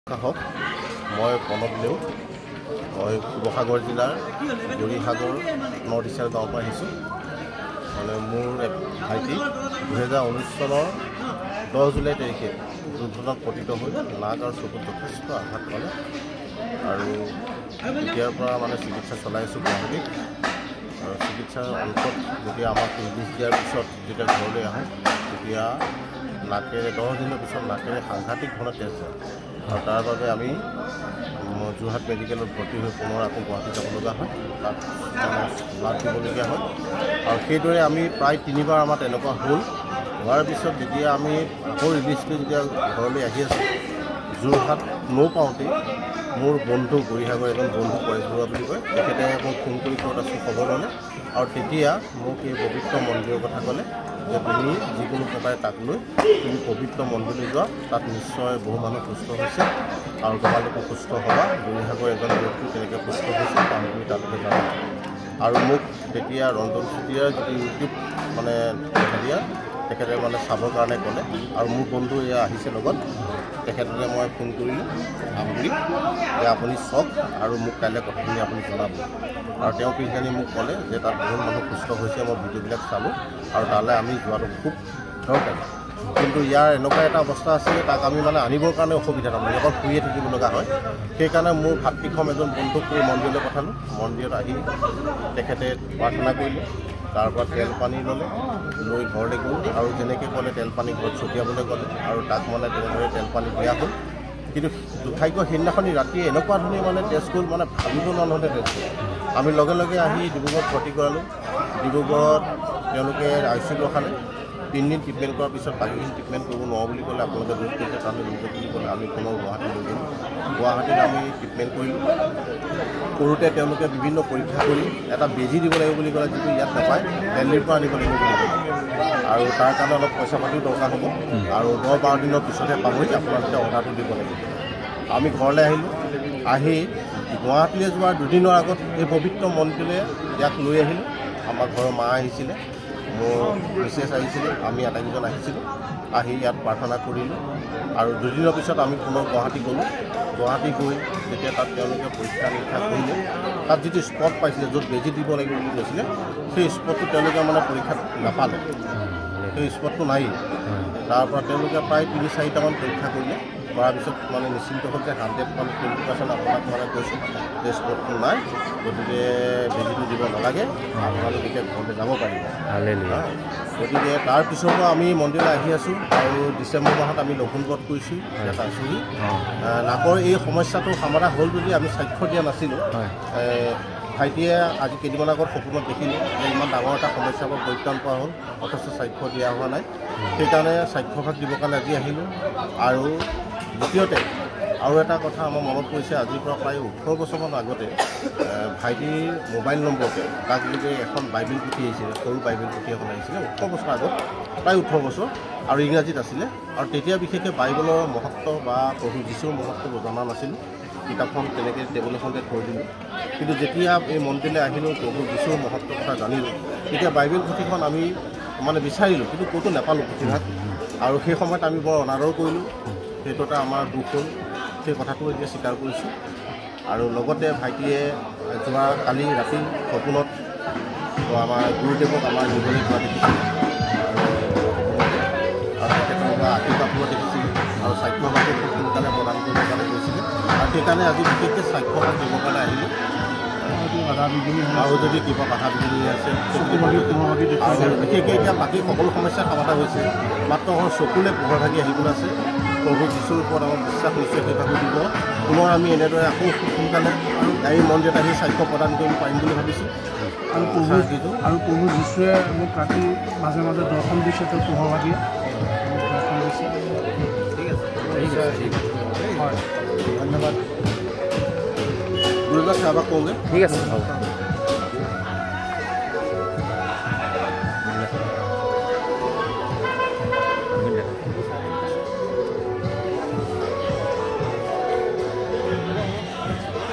হওক মই প্ৰণৱ নেওগ মই শিৱসাগৰ জিলাৰ গৌৰীসাগৰ নৰ্থ ইষ্টাৰ গাঁৱৰ পৰা আহিছোঁ। মানে মোৰ এক ভাইটি 2019 চনৰ 10 জুলাই তাৰিখে দুৰ্ঘটনাত পতিত হৈ নাক আৰু চকুত যথেষ্ট আঘাত পালে আৰু তেতিয়াৰ পৰা মানে চিকিৎসা চলাই আছোঁ গুৱাহাটীত। আৰু চিকিৎসাৰ অন্তত যেতিয়া আমাক নিৰ্দেশ দিয়াৰ পিছত যেতিয়া ঘৰলৈ আহোঁ তেতিয়া নাকেৰে 10 দিনৰ পিছত নাকেৰে সাংঘাতিক ধৰণৰ তেজ হয় আৰু তাৰ বাবে আমি যোৰহাট মেডিকেলত ভৰ্তি হৈ পুনৰ আকৌ গুৱাহাটী যাব লগা হয়, তাত ব্লাড দিবলগীয়া হয়। আৰু সেইদৰে আমি প্ৰায় 3বাৰ আমাৰ তেনেকুৱা হোৱাৰ পিছত যেতিয়া আমি আকৌ ৰিলিজ কৰি যেতিয়া ঘৰলৈ আহি আছোঁ যোৰহাট পাওঁতে মোৰ বন্ধু গৌৰীসাগৰ এজন বন্ধু পৰেশ বৰুৱা বুলি কয়, তেখেতে মোক ফোন কৰি ক'ত আছোঁ খবৰ ল'লে আৰু তেতিয়া মোক এই পবিত্ৰ মন্দিৰৰ কথা ক'লে যে তুমি যিকোনো প্ৰকাৰে তাক লৈ তুমি পবিত্ৰ মন্দিৰলৈ যোৱা, তাত নিশ্চয় বহু মানুহ সুস্থ হৈছে আৰু তোমালোকো সুস্থ হ'বা। গৌৰীসাগৰ এজন ব্যক্তি তেনেকৈ সুস্থ হৈছে কাৰণ তুমি তালৈকে যাবা। আৰু মোক তেতিয়া ৰঞ্জন চুতীয়াৰ যিটো ইউটিউব মানে হেৰিয়া তেখেতে মানে চাবৰ কাৰণে ক'লে আৰু মোৰ বন্ধু এয়া আহিছে লগত, তেখেতলৈ মই ফোন কৰিলোঁ বুলি যে আপুনি চাওক আৰু মোক কাইলৈ কথাখিনি আপুনি জনাব। আৰু তেওঁ পিছদিনাখনি মোক ক'লে যে তাত বহুত মানুহ সুস্থ হৈছে, মই ভিডিঅ'বিলাক চালোঁ আৰু তালৈ আমি যোৱাটো খুব দৰকাৰী। কিন্তু ইয়াৰ এনেকুৱা এটা অৱস্থা আছে তাক আমি মানে আনিবৰ কাৰণে অসুবিধা তাৰমানে অকল শুয়ে থাকিব লগা হয়। সেইকাৰণে মোৰ ভাতৃক্ষম এজন বন্ধুক কৰি মন্দিৰলৈ পঠালোঁ। মন্দিৰত আহি তেখেতে প্ৰাৰ্থনা কৰিলে, তাৰ পৰা তেল পানী ল'লে, লৈ ঘৰলৈ গ'ল আৰু যেনেকৈ ক'লে তেল পানী ঘৰত ছটিয়াবলৈ ক'লে আৰু তাক মানে তেনেদৰে তেল পানী দিয়া হ'ল। কিন্তু দুৰ্ভাগ্য সেইদিনাখনি ৰাতিয়ে এনেকুৱা ধৰণে মানে তেজ গ'ল, মানে ভাবিব নহ'লে তেজ গ'ল। আমি লগে লগে আহি ডিব্ৰুগড়ত ভৰ্তি কৰালোঁ। ডিব্ৰুগড়ত তেওঁলোকে ICUত ৰখালে। 3 দিন ট্ৰিটমেণ্ট কৰাৰ পিছত বাকীখিনি ট্ৰিটমেণ্ট কৰিব নোৱাৰোঁ বুলি ক'লে, আপোনালোকে দূৰ কৰিছে তালৈ লৈ বুলি ক'লে। আমি পুনৰ গুৱাহাটী লৈ গ'লোঁ। গুৱাহাটীত আমি ট্ৰিটমেণ্ট কৰিলোঁ। কৰোঁতে তেওঁলোকে বিভিন্ন পৰীক্ষা কৰি এটা বেজী দিব লাগিব বুলি ক'লে, যিটো ইয়াত নাপায়, দিল্লীৰ পৰা আনিব লাগিব বুলি ক'লে। আৰু তাৰ কাৰণে অলপ পইচা পাতিও দৰকাৰ হ'ব আৰু 10-12 দিনৰ পিছতহে পাবহি, আপোনালোকে অৰ্ডাৰটো দিব লাগিব। আমি ঘৰলৈ আহিলোঁ। আহি গুৱাহাটীলৈ যোৱাৰ 2 দিনৰ আগত এই পবিত্ৰ মন্দিৰলৈ ইয়াক লৈ আহিলোঁ। আমাৰ ঘৰৰ মা আহিছিলে, মোৰ মিছেছ আহিছিলে, আমি আটাইকেইজন আহিছিলোঁ। আহি ইয়াত প্ৰাৰ্থনা কৰিলোঁ আৰু 2 দিনৰ পিছত আমি পুনৰ গুৱাহাটী গ'লোঁ। গুৱাহাটী গৈ যেতিয়া তাত তেওঁলোকে পৰীক্ষা নিৰীক্ষা কৰিলে, তাত যিটো স্পট পাইছিলে য'ত বেজী দিব লাগিব বুলি কৈছিলে, সেই স্পটটো তেওঁলোকে মানে পৰীক্ষাত নাপালে, সেই স্পটটো নাই। তাৰ পৰা তেওঁলোকে প্ৰায় 3-4টামান পৰীক্ষা কৰিলে, কৰাৰ পিছত মানে নিশ্চিন্ত হ'ল যে 100% আপোনাক মানে কৈছোঁ যে স্পটটো নাই, গতিকে বেজীটো দিব নালাগে, আপোনালোকে এতিয়া ঘৰলৈ যাব পাৰিব। গতিকে তাৰ পিছৰ পৰা আমি মন্দিৰলৈ আহি আছোঁ আৰু ডিচেম্বৰ মাহত আমি লখিমপুৰত কৰিছোঁ, ইয়াত আছোঁহি। নাকৰ এই সমস্যাটো সমাধান হ'ল যদি আমি স্বাক্ষৰ দিয়া নাছিলোঁ। ভাইটিয়ে আজি কেইদিনমান আগত সপোনত দেখিলোঁ যে ইমান ডাঙৰ এটা সমস্যাৰ পৰা পৰিত্ৰাণ পোৱা হ'ল, অথচ স্বাক্ষৰ দিয়া হোৱা নাই। সেইকাৰণে স্বাক্ষৰভাগ দিবৰ কাৰণে আজি আহিলোঁ। আৰু দ্বিতীয়তে আৰু এটা কথা আমাৰ মনত পৰিছে, আজিৰ পৰা প্ৰায় 18 বছৰমান আগতে ভাইটিৰ মোবাইল নম্বৰতে তাক যদি এখন বাইবেল পুথি আহিছিলে, সৰু বাইবেল পুথি এখন আহিছিলে 18 বছৰ আগত, প্ৰায় 18 বছৰ, আৰু ইংৰাজীত আছিলে। আৰু তেতিয়া বিশেষকৈ বাইবেলৰ মহত্ব বা প্ৰভু যীশুৰ মহত্ব জনা নাছিলোঁ। কিতাপখন তেনেকৈ টেবুল এখনতে থৈ দিলোঁ। কিন্তু যেতিয়া এই মন্দিৰলৈ আহিলোঁ, প্ৰভু যীশুৰ মহত্বৰ কথা জানিলোঁ, তেতিয়া বাইবেল পুথিখন আমি মানে বিচাৰিলোঁ, কিন্তু ক'তো নাপালোঁ পুথিভাগ। আৰু সেই সময়ত আমি বৰ অনাদৰ কৰিলোঁ, সেইটো এটা আমাৰ দুখ হ'ল। সেই কথাটো এতিয়া স্বীকাৰ কৰিছোঁ। আৰু লগতে ভাইটিয়ে যোৱা কালি ৰাতি সপোনত আমাৰ গুৰুদেৱক আমাৰ নিবলৈ যোৱা দেখিছিলোঁ আৰু তেখেতৰ পৰা আশীৰ্বাদ লোৱা দেখিছিলোঁ আৰু স্বাক্ষৰভাগটো খুব সোনকালে প্ৰদান কৰিবৰ কাৰণে গৈছিলে। আৰু সেইকাৰণে আজি বিশেষকৈ স্বাক্ষৰভাগ দিবৰ কাৰণে আহিলোঁ। আৰু যদি কিবা বাধা বিঘিনি আছে আৰু বিশেষকৈ এতিয়া বাকী সকলো সমস্যা সমাধান হৈছে, মাত্ৰ চকুলে পোহৰ ভাগি আহিবলৈ আছে। প্ৰভু যীশুৰ ওপৰত আমাৰ বিশ্বাস নিশ্চয় সেইভাৱে দিব। পুনৰ আমি এনেদৰে আকৌ সোনকালে এই মন্দিৰত আহি স্বাক্ষৰ প্ৰদান কৰিব পাৰিম বুলি ভাবিছোঁ। আৰু প্ৰভু যীশুৱে মোক ৰাতি মাজে মাজে দৰ্শন দিছে, তেওঁ পোহৰ ভাগি দৰ্শন দিছে। ঠিক আছে, হয়, ধন্যবাদ। গুৰুজনাক সেৱা কৰোঁগৈ। ঠিক আছে।